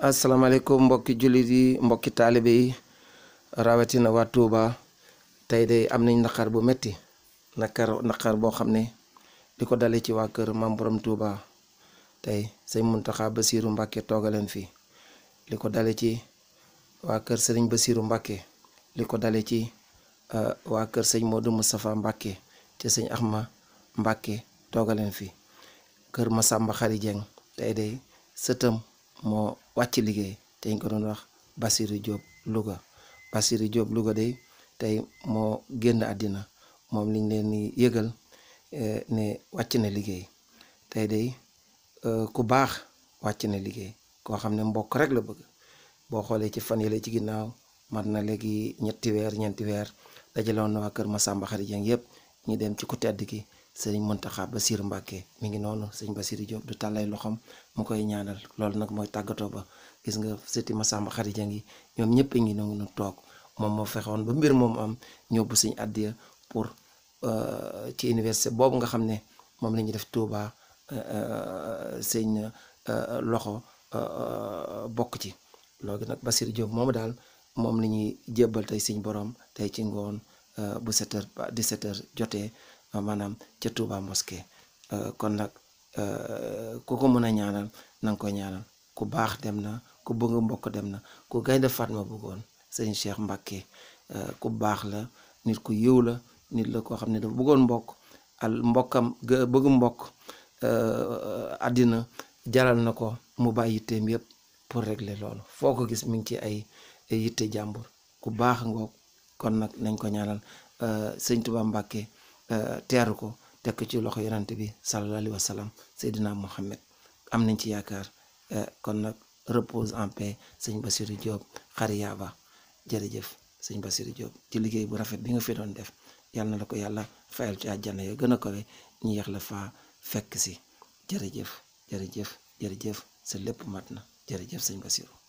asalaamaaleykum mbokki jullit yi mbokki taalibe yi rawatina waa Touba tey de am nañ naqar bu metti naqar boo xam ne di ko dale ci waa kër Maam Borom Touba tey sëñ Muntaxa Basiiru Mbàkke toogaleen fii li ko dale ci waa kër sëriñ Basiiru Mbàkke li ko dale ci waa kër sëñ Moodu Moustapha Mbàkke te sëñ Axma Mbàkke toogaleen fii kër Masamba Xari Jeng tey de sëtam moo wàcc liggéey te ñu ko doon wax Bassirou Diop Louga Bassirou Diop Louga de tey moo génn àddina moom liñ leen di yëgal ne wàcc na liggéey tey de ku baax wàcc na liggéey koo xam ne mbokk rek la bëgg boo xoolee ci fan yële ci ginnaaw mat na léegi ñeenti weer dajaloon na waa kër Massamba Xari Jeng yëpp ñu dem ci ku tedd ki sëriñ Muntaxa Basiiru Mbàkke mi ngi noonu sëñ Bassirou Diop du tàllay loxoom mu koy ñaanal loolu nag mooy tàggatoo ba gis nga sëti Massamba Xari Jeng yi ñoom ñëpp a ngi nangu nu toog moom moo fexoon ba mbir moom am ñóbbu suñ àddiya pour ci université boobu nga xam ne moom la ñuy def Touba sëñ loxo bokk ci loolu nag Bassirou Diop moomu daal moom la ñuy jébbal tey suñ borom tey ci ngoon bu 7h ba 17h jotee maanaam ca Touba mosquée kon nag ku ko mën a ñaanal na nga ko ñaanal ku baax dem na ku bëgg mbokk dem na ku Gaynde Fatma bëggoon sëñ Cheikh Mbacke ku baax la nit ku yiw la nit la koo xam ne dafa bëggoon mbokk mbokkam bëgg mbokk àddina jaral na ko mu bàyyi yitteem yëpp pour régler loolu foo ko gis mi ngi ci ay yitte jàmbur ku baax ngoog kon nag nañ ko ñaanal sëñ Touba Mbacke teeru ko teg ci loxo yonent bi sallallahu alayhi wa sallam Seydina Mohamed am nañ ci yaakaar kon nag repose en paix sëñ Bassirou Diop xari yaaba jërëjëf sëñ Bassirou Diop ci liggéey bu rafet bi nga fi doon def yàlla na la ko yàlla fayal ci àjjana yo gën a kawe ñu yeex la faa fekk si jërëjëf sa lépp mat na jërëjëf sëñ Bassirou